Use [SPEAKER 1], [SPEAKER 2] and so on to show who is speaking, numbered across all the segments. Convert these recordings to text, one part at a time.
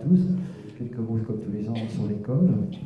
[SPEAKER 1] tous. Quelques mots, comme tous les ans, sur l'école.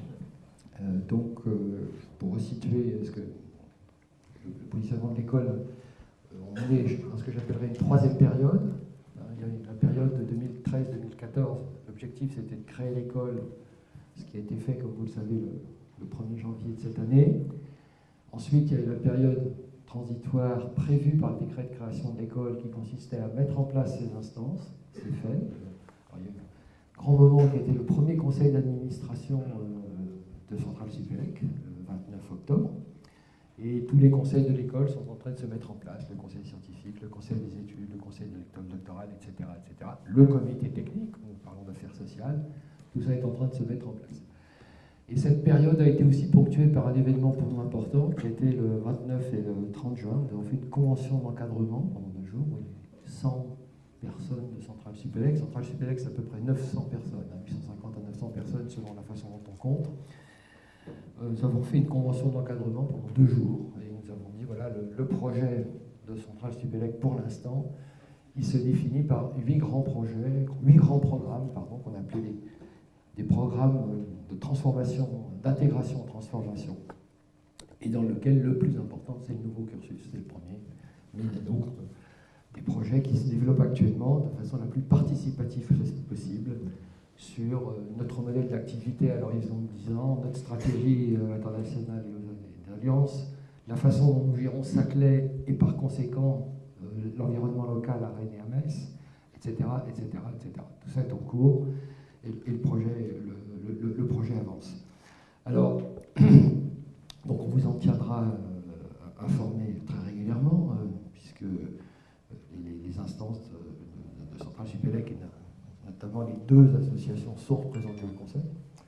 [SPEAKER 1] Pour resituer le positionnement de l'école, on est dans ce que j'appellerais une troisième période. Il y a la période de 2013-2014. L'objectif, c'était de créer l'école, ce qui a été fait, comme vous le savez, le 1er janvier de cette année. Ensuite, il y a eu la période transitoire prévue par le décret de création de l'école qui consistait à mettre en place ces instances. C'est fait. Alors, il y a eu un grand moment qui était le premier conseil d'administration de Centrale Supélec, le 29 octobre. Et tous les conseils de l'école sont en train de se mettre en place, le conseil scientifique, le conseil des études, le conseil de l'école doctorale, etc., etc. Le comité technique, nous parlons d'affaires sociales, tout ça est en train de se mettre en place. Et cette période a été aussi ponctuée par un événement pour nous important, qui a été le 29 et le 30 juin. Nous avons fait une convention d'encadrement pendant 2 jours, où il y avait 100 personnes de Centrale Supélec. Centrale Supélec, c'est à peu près 900 personnes, 850 à 900 personnes selon la façon dont on compte. Nous avons fait une convention d'encadrement pendant 2 jours, et nous avons dit, voilà, le projet de Centrale Supélec, pour l'instant, il se définit par 8 grands projets, 8 grands programmes, pardon, qu'on appelait des programmes de transformation, d'intégration-transformation, et dans lequel le plus important, c'est le nouveau cursus, c'est le premier, mais il y a d'autres, des projets qui se développent actuellement de façon la plus participative possible sur notre modèle d'activité à l'horizon de 10 ans, notre stratégie internationale et d'alliance, la façon dont nous gérons Saclay et par conséquent l'environnement local à Rennes et à Metz, etc., etc., etc. Tout ça est en cours et le projet avance. Alors, donc on vous en tiendra informé très régulièrement, puisque les instances de Centrale Supélec et notamment les 2 associations sont représentées au Conseil.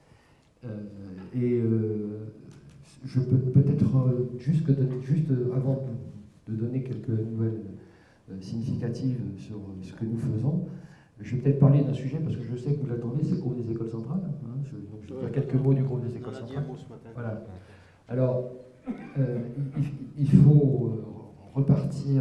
[SPEAKER 1] Je peux peut-être juste avant de donner quelques nouvelles significatives sur ce que nous faisons, je vais peut-être parler d'un sujet parce que je sais que vous l'attendez, c'est le groupe des écoles centrales. Hein, je vais dire quelques mots du groupe des écoles centrales. Voilà. Alors, il faut repartir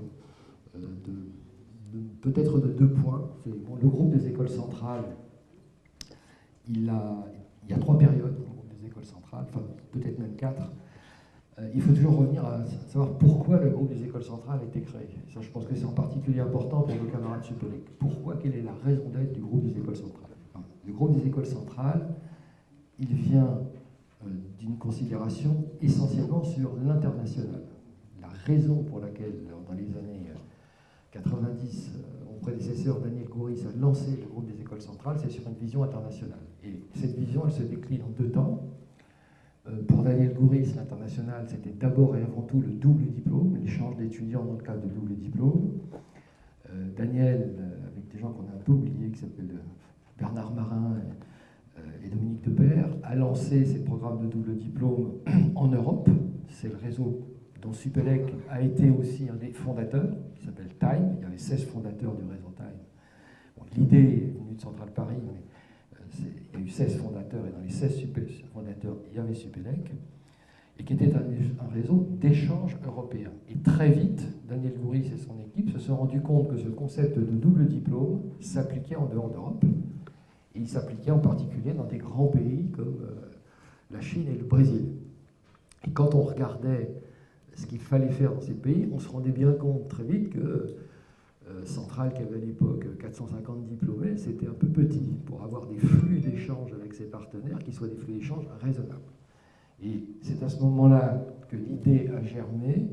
[SPEAKER 1] peut-être de 2 points. Bon, le groupe des écoles centrales, il y a 3 périodes au groupe des écoles centrales, enfin peut-être même 4. Il faut toujours revenir à savoir pourquoi le groupe des écoles centrales a été créé. Ça, je pense que c'est en particulier important pour nos camarades Supélec. Pourquoi, quelle est la raison d'être du groupe des écoles centrales? Le groupe des écoles centrales, il vient d'une considération essentiellement sur l'international. La raison pour laquelle, dans les années 90, mon prédécesseur Daniel Gouris a lancé le groupe des écoles centrales, c'est sur une vision internationale. Et cette vision, elle se décline en 2 temps. Pour Daniel Gouris, l'international, c'était d'abord et avant tout le double diplôme, l'échange d'étudiants dans le cadre de double diplôme. Daniel, avec des gens qu'on a un peu oubliés, qui s'appellent Bernard Marin et Dominique Depère, a lancé ces programmes de double diplôme en Europe. C'est le réseau dont Supélec a été aussi un des fondateurs, qui s'appelle Time. Il y avait 16 fondateurs du réseau Time. Bon, l'idée est venue de Centrale Paris, mais il y a eu 16 fondateurs, et dans les 16 fondateurs, il y avait Supélec, et qui était un réseau d'échange européen. Et très vite, Daniel Gouris et son équipe se sont rendus compte que ce concept de double diplôme s'appliquait en dehors d'Europe, et il s'appliquait en particulier dans des grands pays comme la Chine et le Brésil. Et quand on regardait ce qu'il fallait faire dans ces pays, on se rendait bien compte très vite que Centrale, qui avait à l'époque 450 diplômés, c'était un peu petit pour avoir des flux d'échanges avec ses partenaires qui soient des flux d'échanges raisonnables. Et c'est à ce moment-là que l'idée a germé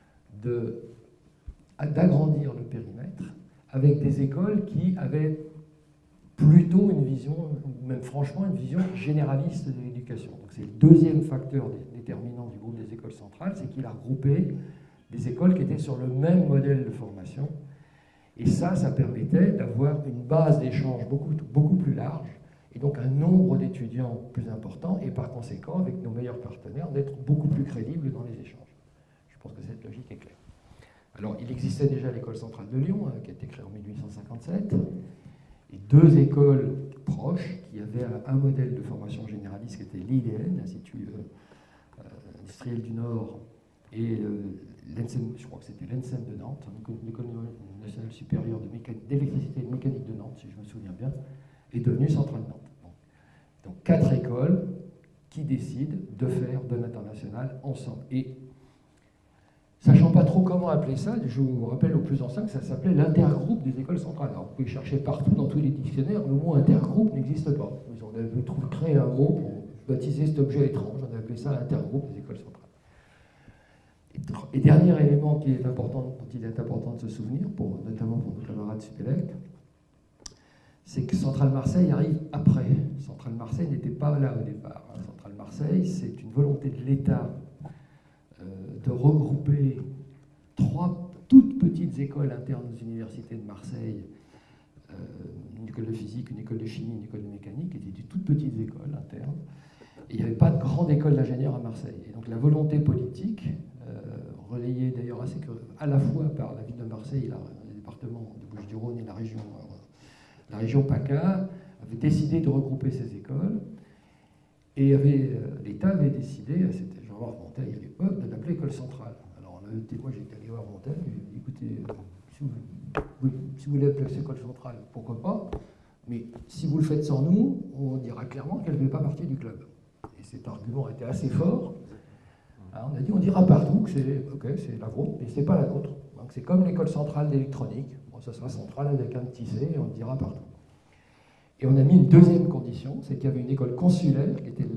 [SPEAKER 1] d'agrandir le périmètre avec des écoles qui avaient plutôt une vision, même franchement une vision généraliste de l'éducation. Donc c'est le deuxième facteur déterminant du groupe des écoles centrales, c'est qu'il a regroupé des écoles qui étaient sur le même modèle de formation. Et ça permettait d'avoir une base d'échange beaucoup plus large, et donc un nombre d'étudiants plus important, et par conséquent, avec nos meilleurs partenaires, d'être beaucoup plus crédibles dans les échanges. Je pense que cette logique est claire. Alors, il existait déjà l'école centrale de Lyon, qui a été créée en 1857, et 2 écoles proches qui avaient un modèle de formation généraliste qui était l'IDN, l'Institut industriel du Nord, et l'ENSEM, je crois que c'était l'ENSEM de Nantes, l'École nationale supérieure d'électricité et de mécanique de Nantes, si je me souviens bien, est devenue Centrale Nantes. Donc 4 écoles qui décident de faire de l'international ensemble. Et sachant pas trop comment appeler ça, je vous rappelle aux plus anciens que ça s'appelait l'intergroupe des écoles centrales. Alors vous pouvez chercher partout dans tous les dictionnaires, le mot intergroupe n'existe pas. On avait créé un mot pour baptiser cet objet étrange, on a appelé ça l'intergroupe des écoles centrales. Et dernier élément qui est important, dont il est important de se souvenir, notamment pour nos camarades Supélec, c'est que Centrale Marseille arrive après. Centrale Marseille n'était pas là au départ. Centrale Marseille, c'est une volonté de l'État de regrouper 3 toutes petites écoles internes aux universités de Marseille, une école de physique, une école de chimie, une école de mécanique, qui étaient des toutes petites écoles internes. Et il n'y avait pas de grande école d'ingénieurs à Marseille. Et donc la volonté politique, relayée d'ailleurs à la fois par la ville de Marseille, le département de Bouches-du-Rhône et la région PACA, avait décidé de regrouper ces écoles. Et l'État avait décidé, c'était Jean-Marc Montaigne à l'époque, de l'appeler école centrale. Alors moi j'ai été allé voir Montaigne, et j'ai dit écoutez, si vous voulez appeler école centrale, pourquoi pas, mais si vous le faites sans nous, on dira clairement qu'elle ne fait pas partie du club. Et cet argument était assez fort. Alors, on a dit on dira partout que c'est la vôtre, mais c'est pas la nôtre. Donc c'est comme l'école centrale d'électronique, bon, ça sera centrale avec un petit C et on le dira partout. Et on a mis une deuxième condition, c'est qu'il y avait une école consulaire, qui était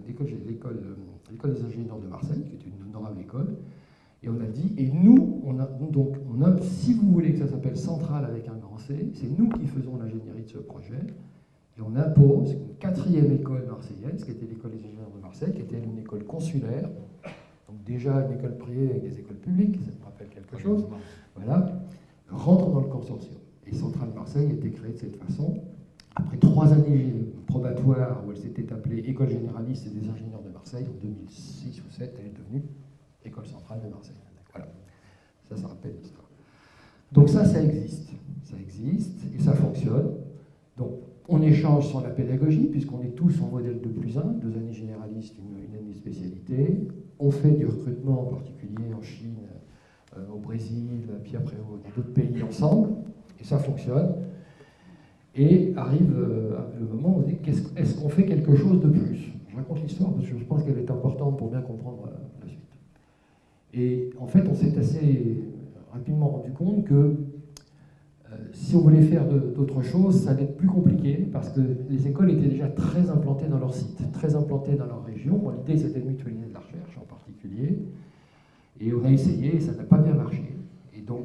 [SPEAKER 1] l'école des ingénieurs de Marseille, qui était une honorable école, et on a dit, et nous, si vous voulez que ça s'appelle centrale avec un grand C, c'est nous qui faisons l'ingénierie de ce projet, et on impose une 4e école marseillaise, qui était l'école des ingénieurs de Marseille, qui était une école consulaire, donc déjà une école privée avec des écoles publiques, ça me rappelle quelque chose, voilà, rentre dans le consortium. Et Centrale Marseille a été créée de cette façon. Après 3 années probatoires où elle s'était appelée École généraliste et des ingénieurs de Marseille, en 2006 ou 2007, elle est devenue École centrale de Marseille. Voilà, ça rappelle l'histoire. Donc ça existe. Ça existe et ça fonctionne. Donc on échange sur la pédagogie, puisqu'on est tous en modèle 2+1, 2 années généralistes, une année spécialité. On fait du recrutement, en particulier en Chine, au Brésil, puis après dans d'autres pays ensemble, et ça fonctionne. Et arrive le moment où on dit est-ce qu'on fait quelque chose de plus? Je raconte l'histoire parce que je pense qu'elle est importante pour bien comprendre la suite. Et en fait, on s'est assez rapidement rendu compte que si on voulait faire d'autres choses, ça allait être plus compliqué parce que les écoles étaient déjà très implantées dans leur site, très implantées dans leur région. Bon, l'idée, c'était de mutualiser de la recherche en particulier. Et on a essayé et ça n'a pas bien marché. Et donc,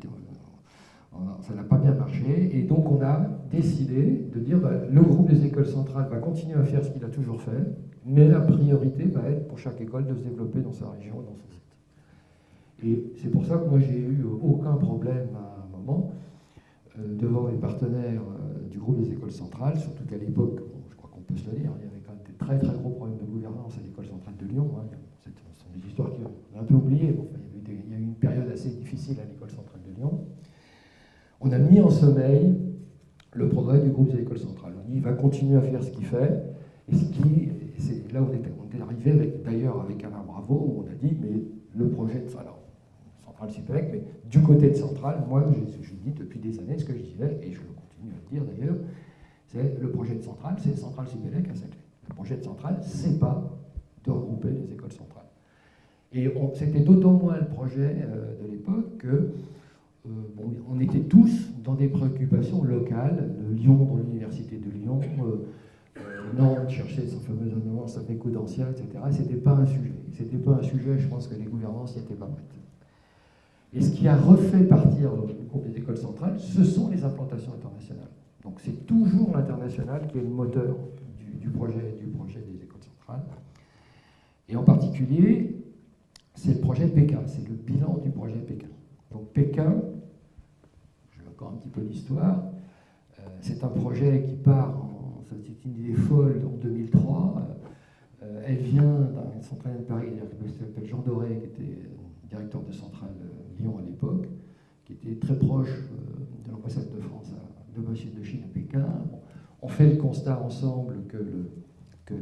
[SPEAKER 1] ça n'a pas bien marché, et donc on a décidé de dire le groupe des écoles centrales va continuer à faire ce qu'il a toujours fait, mais la priorité va être pour chaque école de se développer dans sa région, dans son site. Et c'est pour ça que moi j'ai eu aucun problème à un moment devant mes partenaires du groupe des écoles centrales, surtout qu'à l'époque, je crois qu'on peut se le dire, il y avait quand même des très très gros problèmes de gouvernance à l'école centrale de Lyon. Ce sont des histoires qu'on a un peu oubliées. Enfin, il y a eu une période assez difficile à l'école centrale de Lyon. On a mis en sommeil le progrès du groupe des écoles centrales. On dit il va continuer à faire ce qu'il fait. Et c'est là où on est arrivé d'ailleurs avec Alain Bravo, où on a dit mais le projet de Centrale Supélec, mais du côté de Centrale, moi je dis depuis des années ce que je disais, et je le continue à le dire d'ailleurs, c'est le projet de Centrale, c'est Centrale Supélec à Saclay. Le projet de Centrale, c'est pas de regrouper les écoles centrales. Et c'était d'autant moins le projet de l'époque que on était tous dans des préoccupations locales. Lyon, dans l'université de Lyon, Nantes cherchait son fameux annonce avec Audencia, etc. C'était pas un sujet. C'était pas un sujet, je pense que les gouvernances n'y étaient pas prêtes. Et ce qui a refait partir le groupe des écoles centrales, ce sont les implantations internationales. Donc c'est toujours l'international qui est le moteur du projet des écoles centrales. Et en particulier, c'est le projet Pékin, c'est le bilan du projet Pékin. Donc Pékin, je vais encore un petit peu l'histoire, c'est un projet qui part, c'est une idée folle en 2003, elle vient d'un central de Paris qui s'appelle Jean Doré, qui était directeur de centrale Lyon à l'époque, qui était très proche de l'ambassade de France, de l'ambassade de Chine à Pékin. Bon, on fait le constat ensemble que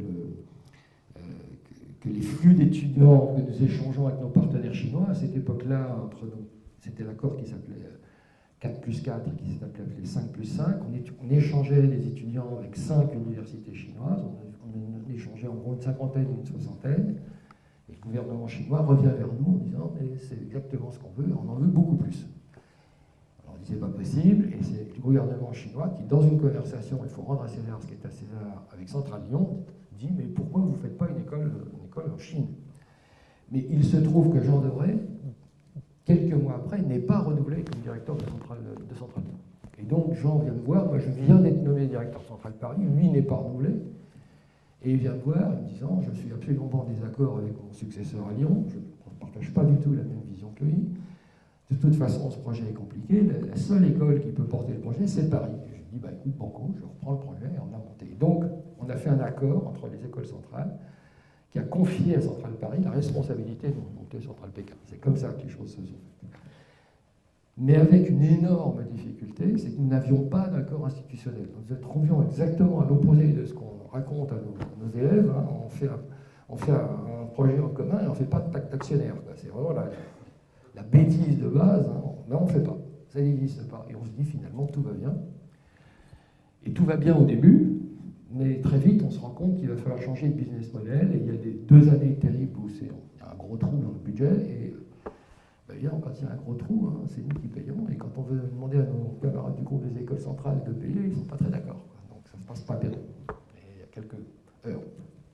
[SPEAKER 1] les flux d'étudiants que nous échangeons avec nos partenaires chinois, à cette époque-là, entre nous, c'était l'accord qui s'appelait 4+4 qui s'est appelé 5+5. On échangeait les étudiants avec 5 universités chinoises. On échangeait en gros une cinquantaine ou une soixantaine. Et le gouvernement chinois revient vers nous en disant mais c'est exactement ce qu'on veut, on en veut beaucoup plus. Alors on dit c'est pas possible, et c'est le gouvernement chinois qui, dans une conversation, il faut rendre à César ce qui est à César, avec Centrale Lyon, dit mais pourquoi vous ne faites pas une école en Chine? Mais il se trouve que Jean Debré, quelques mois après, n'est pas renouvelé comme directeur de Centrale Lyon. Et donc Jean vient me voir, moi je viens d'être nommé directeur Centrale Paris, lui n'est pas renouvelé. Et il vient me voir en me disant « Je suis absolument pas en désaccord avec mon successeur à Lyon, je ne partage pas du tout la même vision que lui. De toute façon, ce projet est compliqué. La seule école qui peut porter le projet, c'est Paris. » Et je lui dis bah, « Écoute, banco, je reprends le projet. » Et on a monté. Donc, on a fait un accord entre les écoles centrales qui a confié à Centrale Paris la responsabilité de monter Centrale Pékin. C'est comme ça que les choses se sont faites. Mais avec une énorme difficulté, c'est que nous n'avions pas d'accord institutionnel. Nous nous trouvions exactement à l'opposé de ce qu'on raconte à nos élèves. Hein. On fait un projet en commun et on ne fait pas de pacte d'actionnaire. C'est vraiment la bêtise de base, hein. Mais on ne fait pas. Ça n'existe pas. Et on se dit finalement tout va bien. Et tout va bien au début, mais très vite on se rend compte qu'il va falloir changer de business model. Et il y a des 2 années terribles où il y a un gros trou dans le budget. Et évidemment, quand il y a un gros trou, hein, c'est nous qui payons. Et quand on veut demander à nos camarades du groupe des écoles centrales de payer, ils ne sont pas très d'accord. Donc ça ne se passe pas bien. Et il y a quelques heures.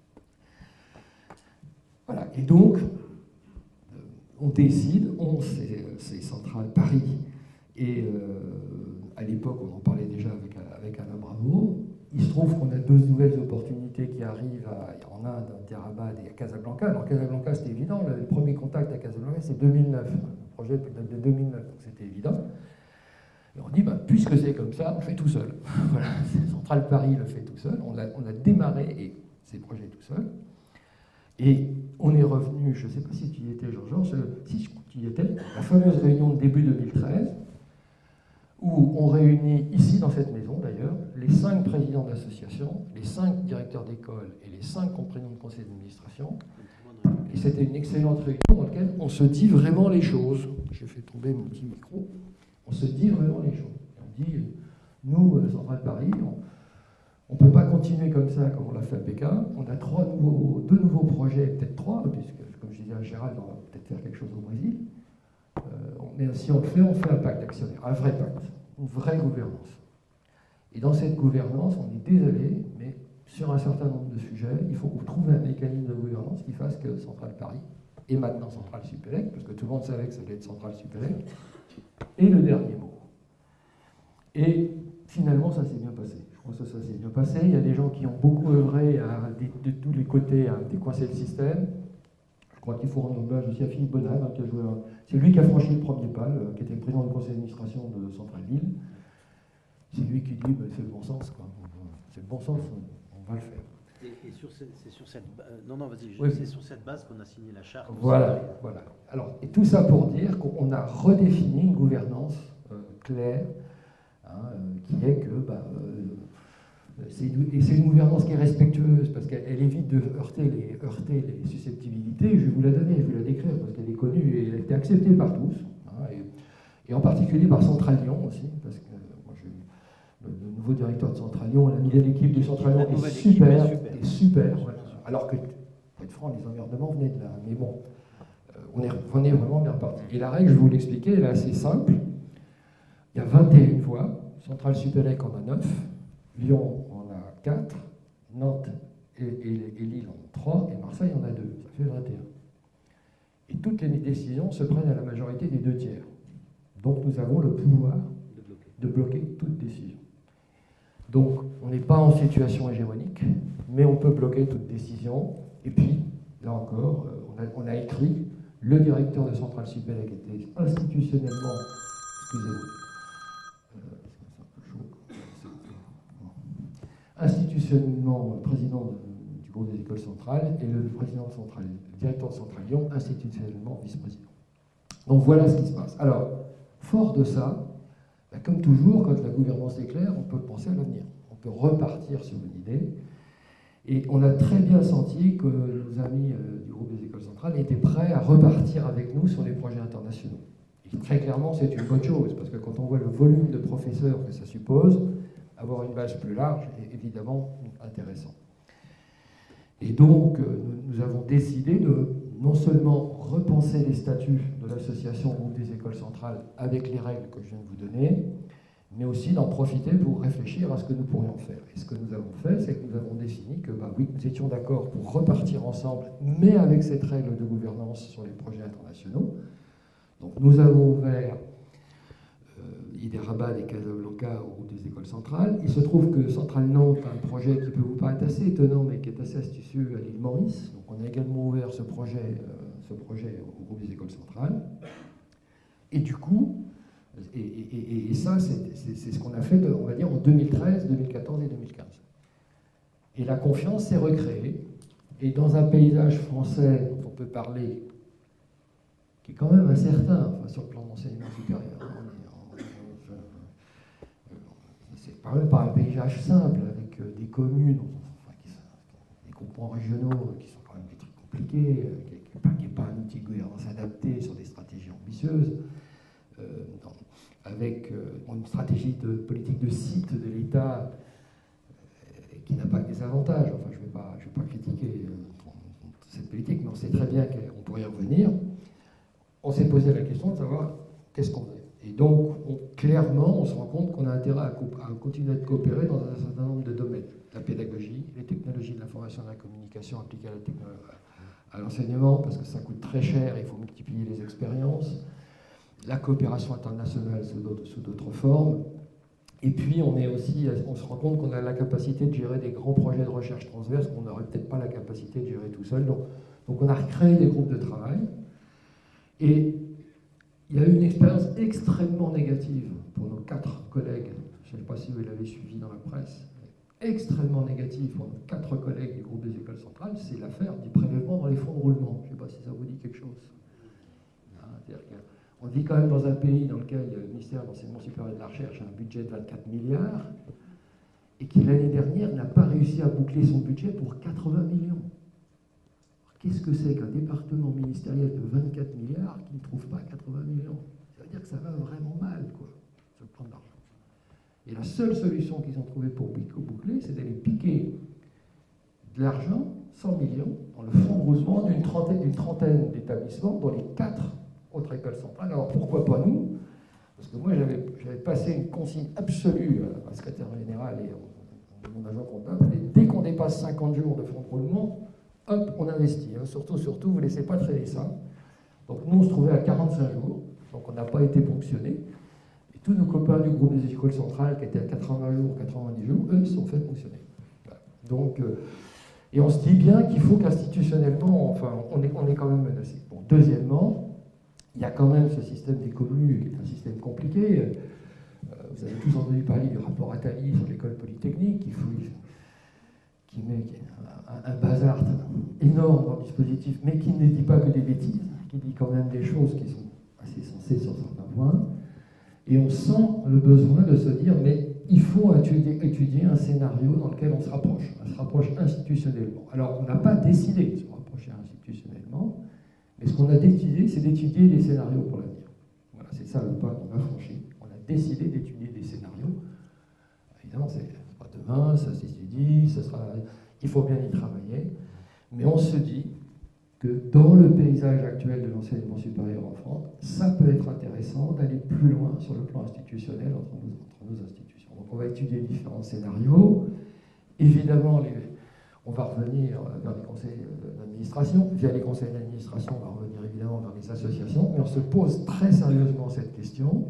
[SPEAKER 1] Voilà. Et donc, on décide, c'est Centrale Paris. Et à l'époque, on en parlait déjà avec Alain Bravo. Il se trouve qu'on a 2 nouvelles opportunités qui arrivent en Inde, à Hyderabad et à Casablanca. Alors Casablanca, c'était évident, le premier contact à Casablanca, c'est 2009. Le projet date de 2009, donc c'était évident. Et on dit, bah, puisque c'est comme ça, on fait tout seul. Voilà, Centrale Paris le fait tout seul. On a démarré ces projets tout seul. Et on est revenu, je ne sais pas si tu y étais, Georges, si tu y étais, la fameuse réunion de début 2013, où on réunit, ici dans cette maison d'ailleurs, les 5 présidents d'associations, les 5 directeurs d'école et les 5 comprenants de conseil d'administration. Et c'était une excellente réunion dans laquelle on se dit vraiment les choses. J'ai fait tomber mon petit micro. On se dit vraiment les choses. On dit, nous, Centrale Paris, on ne peut pas continuer comme ça, comme on l'a fait à Pékin. On a 2 nouveaux projets, peut-être 3, puisque, comme je disais à Gérald, on va peut-être faire quelque chose au Brésil. Mais si on le fait, on fait un pacte d'actionnaires, un vrai pacte, une vraie gouvernance. Et dans cette gouvernance, on est désolé, mais sur un certain nombre de sujets, il faut qu'on trouve un mécanisme de gouvernance qui fasse que Centrale Paris, et maintenant Centrale Supélec, parce que tout le monde savait que ça allait être Centrale Supélec, est le dernier mot. Et finalement, ça s'est bien passé. Je crois que ça s'est bien passé. Il y a des gens qui ont beaucoup œuvré de tous les côtés à décoincer le système. Je crois qu'il faut rendre hommage aussi à Philippe Bonal, hein, qui a joué c'est lui qui a franchi le premier pas, qui était le président du conseil d'administration de Centrale-Ville. C'est lui qui dit, c'est le bon sens, quoi. C'est le bon sens, on va le faire.
[SPEAKER 2] Et c'est sur cette
[SPEAKER 1] oui.
[SPEAKER 2] C'est sur cette base qu'on a signé la charte.
[SPEAKER 1] Voilà. Alors, et tout ça pour dire qu'on a redéfini une gouvernance claire, hein, qui est que c'est une gouvernance qui est respectueuse, parce qu'elle évite de heurter les susceptibilités. Je vais vous la donner, je vais la décrire, parce qu'elle est connue et elle a été acceptée par tous, hein, et en particulier par Centrale Lyon aussi, parce que moi, le nouveau directeur de Centrale Lyon, l'équipe de Centrale Lyon est super. Voilà. Alors que, pour être franc, les emmerdements venaient de là, mais bon, on est vraiment bien parti. Et la règle, je vais vous l'expliquer, elle est assez simple. Il y a 21 voies, Centrale Supélec en a 9, Lyon en a 4, Nantes et Lille en ont 3, et Marseille en a 2, ça fait 21. Et toutes les décisions se prennent à la majorité des 2 tiers. Donc nous avons le pouvoir de bloquer toute décision. Donc on n'est pas en situation hégémonique, mais on peut bloquer toute décision. Et puis, là encore, on a écrit, le directeur de Centrale Supélec était institutionnellement, institutionnellement président du groupe des écoles centrales, et le directeur de Centrale Lyon, institutionnellement vice-président. Donc voilà ce qui se passe. Alors, fort de ça, comme toujours, quand la gouvernance est claire, on peut penser à l'avenir. On peut repartir sur une idée. Et on a très bien senti que nos amis du groupe des écoles centrales étaient prêts à repartir avec nous sur les projets internationaux. Et très clairement, c'est une bonne chose, parce que quand on voit le volume de professeurs que ça suppose, avoir une base plus large est évidemment intéressant. Et donc, nous avons décidé de non seulement repenser les statuts de l'association Groupe des écoles centrales avec les règles que je viens de vous donner, mais aussi d'en profiter pour réfléchir à ce que nous pourrions faire. Et ce que nous avons fait, c'est que nous avons défini que, oui, nous étions d'accord pour repartir ensemble, mais avec cette règle de gouvernance sur les projets internationaux. Donc nous avons ouvert Hyderabad et Casablanca au groupe des écoles centrales. Il se trouve que Centrale Nantes a un projet qui peut vous paraître assez étonnant, mais qui est assez astucieux à l'île Maurice. Donc on a également ouvert ce projet au groupe des écoles centrales. Et du coup, et ça, c'est ce qu'on a fait, on va dire, en 2013, 2014 et 2015. Et la confiance s'est recréée. Et dans un paysage français dont on peut parler, qui est quand même incertain, enfin, sur le plan de l'enseignement supérieur, c'est quand même pas un paysage simple, avec des communes, des groupements régionaux qui sont quand même des trucs compliqués, qui n'est pas un outil de gouvernance adapté sur des stratégies ambitieuses. Avec une stratégie de politique de site de l'État qui n'a pas que des avantages. Enfin, je ne vais pas critiquer cette politique, mais on sait très bien qu'on pourrait y revenir. On s'est posé la question de savoir qu'est-ce qu'on fait. Et donc, clairement, on se rend compte qu'on a intérêt à continuer de coopérer dans un certain nombre de domaines. La pédagogie, les technologies de l'information et de la communication appliquées à l'enseignement, parce que ça coûte très cher, il faut multiplier les expériences. La coopération internationale sous d'autres formes. Et puis, on se rend compte qu'on a la capacité de gérer des grands projets de recherche transverse qu'on n'aurait peut-être pas la capacité de gérer tout seul. Donc on a recréé des groupes de travail. Et il y a eu une expérience extrêmement négative pour nos 4 collègues. Je ne sais pas si vous l'avez suivi dans la presse. Extrêmement négative pour nos 4 collègues du groupe des écoles centrales, c'est l'affaire du prélèvement dans les fonds de roulement. Je ne sais pas si ça vous dit quelque chose. On vit quand même dans un pays dans lequel le ministère de l'Enseignement supérieur et de la Recherche a un budget de 24 milliards et qui, l'année dernière, n'a pas réussi à boucler son budget pour 80 millions. Qu'est-ce que c'est qu'un département ministériel de 24 milliards qui ne trouve pas 80 millions? Ça veut dire que ça va vraiment mal, quoi, sur le plan de l'argent. Et la seule solution qu'ils ont trouvée pour boucler, c'est d'aller piquer de l'argent, 100 millions, dans le fonds de roulement d'une trentaine d'établissements, dont les 4 autres écoles centrales. Alors pourquoi pas nous? Parce que moi j'avais passé une consigne absolue à la secrétaire générale et à mon agent comptable. Et dès qu'on dépasse 50 jours de fonds de roulement, hop, on investit. Hein. Surtout, vous ne laissez pas traîner ça. Donc nous on se trouvait à 45 jours, donc on n'a pas été ponctionnés. Et tous nos copains du groupe des écoles centrales qui étaient à 80 jours, 90 jours, eux, ils se sont fait ponctionner. Voilà. Donc, et on se dit bien qu'il faut qu'institutionnellement, enfin, on est quand même menacé. Bon, deuxièmement, il y a quand même ce système des communes qui est un système compliqué. Vous avez tous entendu parler du rapport Attali sur l'école polytechnique qui met un bazar énorme dans le dispositif, mais qui ne dit pas que des bêtises, qui dit quand même des choses qui sont assez sensées sur certains points. Et on sent le besoin de se dire, mais il faut étudier un scénario dans lequel on se rapproche institutionnellement. Alors, on n'a pas décidé de se rapprocher institutionnellement, mais ce qu'on a décidé, c'est d'étudier des scénarios pour l'avenir. Voilà, c'est ça le pas qu'on a franchi. On a décidé d'étudier des scénarios. Évidemment, c'est pas demain, ça s'étudie, il faut bien y travailler. Mais on se dit que dans le paysage actuel de l'enseignement supérieur en France, ça peut être intéressant d'aller plus loin sur le plan institutionnel entre nos institutions. Donc on va étudier différents scénarios. Évidemment, on va revenir vers les conseils d'administration. Via les conseils d'administration, on va revenir évidemment vers les associations. Mais on se pose très sérieusement cette question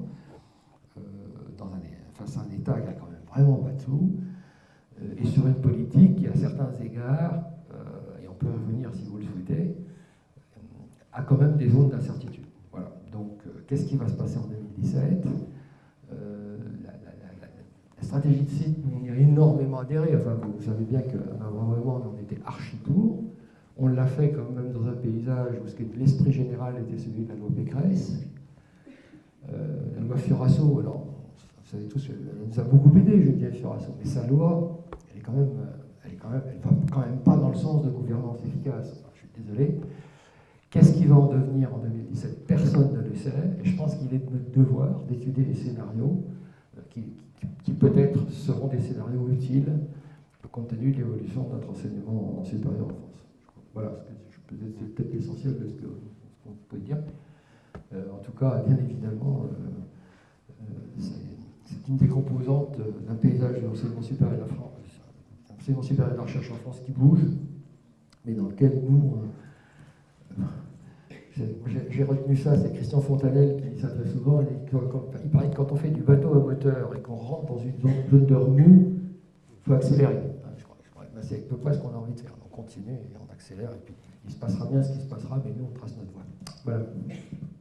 [SPEAKER 1] face à un État qui a quand même vraiment pas de sous et sur une politique qui, à certains égards, et on peut revenir si vous le souhaitez, a quand même des zones d'incertitude. Voilà. Donc, qu'est-ce qui va se passer en 2017 La stratégie de site, on y a énormément adhéré. Enfin, vous savez bien qu'à vraiment, on était archi pour. On l'a fait quand même dans un paysage où l'esprit général était celui de la loi Pécresse. La loi Fioraso, alors, vous savez tous, elle nous a beaucoup aidé, Geneviève Fioraso, mais sa loi, elle va quand même pas dans le sens de gouvernance efficace. Enfin, je suis désolé. Qu'est-ce qui va en devenir en 2017? Personne ne le sait, et je pense qu'il est de notre devoir d'étudier les scénarios qui peut-être seront des scénarios utiles compte tenu de l'évolution de notre enseignement supérieur en France. Voilà, c'est peut-être l'essentiel de ce qu'on peut dire. En tout cas, bien évidemment, c'est une des composantes d'un paysage de l'enseignement supérieur de la France, l'enseignement supérieur de la recherche en France qui bouge, mais dans lequel nous, j'ai retenu ça, c'est Christian Fontanelle qui dit ça très souvent, il paraît que quand on fait du bateau à moteur et qu'on rentre dans une zone de remous, il faut accélérer. C'est à peu près ce qu'on a envie de faire. On continue et on accélère, et puis il se passera bien ce qui se passera, mais nous on trace notre voie. Voilà.